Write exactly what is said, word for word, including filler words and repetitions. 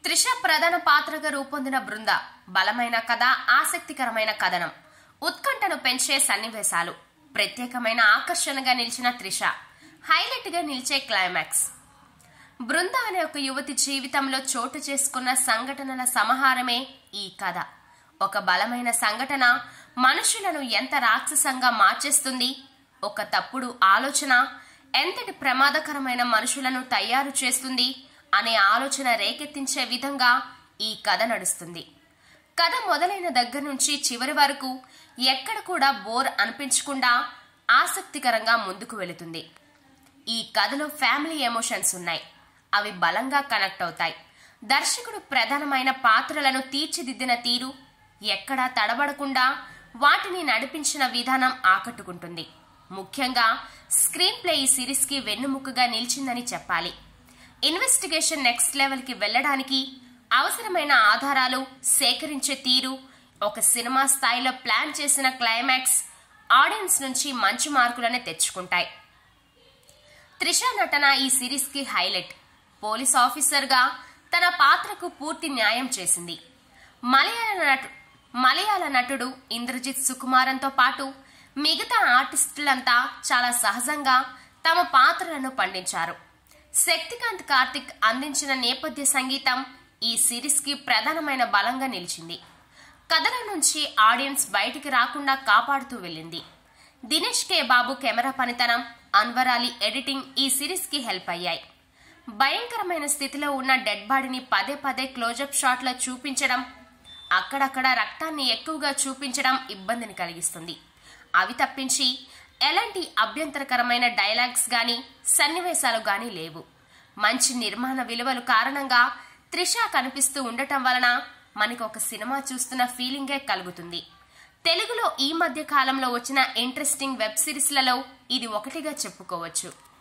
త్రిష ప్రధాన పాత్రగా రూపొందిన బృంద బలమైన కథ, ఆసక్తికరమైన కథనం, ఉత్కంఠను పెంచే సన్నివేశాలు, ప్రత్యేకమైన ఆకర్షణగా నిలిచిన త్రిష, హైలైట్ గా నిలిచే క్లైమాక్స్. బృంద అనే ఒక యువతి జీవితంలో చోటు చేసుకున్న సంఘటనల సమాహారమే ఈ కథ. ఒక బలమైన సంఘటన మనుషులను ఎంత రాక్షసంగా మార్చేస్తుంది, ఒక తప్పుడు ఆలోచన ఎంతటి ప్రమాదకరమైన మనుషులను తయారు చేస్తుంది అనే ఆలోచన రేకెత్తించే విధంగా ఈ కథ నడుస్తుంది. కథ మొదలైన దగ్గర నుంచి చివరి వరకు ఎక్కడ కూడా బోర్ అనిపించకుండా ఆసక్తికరంగా ముందుకు వెళుతుంది. ఈ కథలో ఫ్యామిలీ ఎమోషన్స్ ఉన్నాయి, అవి బలంగా కనెక్ట్ అవుతాయి. దర్శకుడు ప్రధానమైన పాత్రలను తీర్చిదిద్దిన తీరు ఎక్కడా తడబడకుండా వాటిని నడిపించిన విధానం ఆకట్టుకుంటుంది. ముఖ్యంగా స్క్రీన్ ప్లే ఈ సిరీస్ కి వెన్నుముకగా నిలిచిందని చెప్పాలి. ఇన్వెస్టిగేషన్ నెక్స్ట్ లెవెల్ కి వెళ్లడానికి అవసరమైన ఆధారాలు సేకరించే తీరు, ఒక సినిమా స్థాయిలో ప్లాన్ చేసిన క్లైమాక్స్ ఆడియన్స్ నుంచి మంచి మార్కులనే తెచ్చుకుంటాయి. త్రిష నటన ఈ సిరీస్ కి హైలైట్. పోలీస్ ఆఫీసర్ గా తన పాత్రకు పూర్తి న్యాయం చేసింది. మలయాళ నటు మలయాళ నటుడు ఇంద్రజిత్ సుకుమారంతో పాటు మిగతా ఆర్టిస్టులంతా చాలా సహజంగా తమ పాత్రలను పండించారు. శక్తికాంత్ కార్తిక్ అందించిన నేపథ్య సంగీతం ఈ సిరీస్ కి ప్రధానమైన బలంగా నిలిచింది. కథల నుంచి ఆడియన్స్ బయటికి రాకుండా కాపాడుతూ వెళ్ళింది. దినేష్ కే బాబు కెమెరా పనితనం, అన్వర్ అలీ ఎడిటింగ్ ఈ సిరీస్ కి హెల్ప్ అయ్యాయి. భయంకరమైన స్థితిలో ఉన్న డెడ్ బాడీని పదే పదే క్లోజప్ షాట్ లో చూపించడం, అక్కడక్కడ రక్తాన్ని ఎక్కువగా చూపించడం ఇబ్బందిని కలిగిస్తుంది. అవి తప్పించి ఎలాంటి అభ్యంతరకరమైన డైలాగ్స్ గాని సన్నివేశాలు గాని లేవు. మంచి నిర్మాణ విలువలు కారణంగా త్రిష కనిపిస్తూ ఉండటం వలన మనకు ఒక సినిమా చూస్తున్న ఫీలింగే కలుగుతుంది. తెలుగులో ఈ మధ్య కాలంలో వచ్చిన ఇంట్రెస్టింగ్ వెబ్ సిరీస్లలో ఇది ఒకటిగా చెప్పుకోవచ్చు.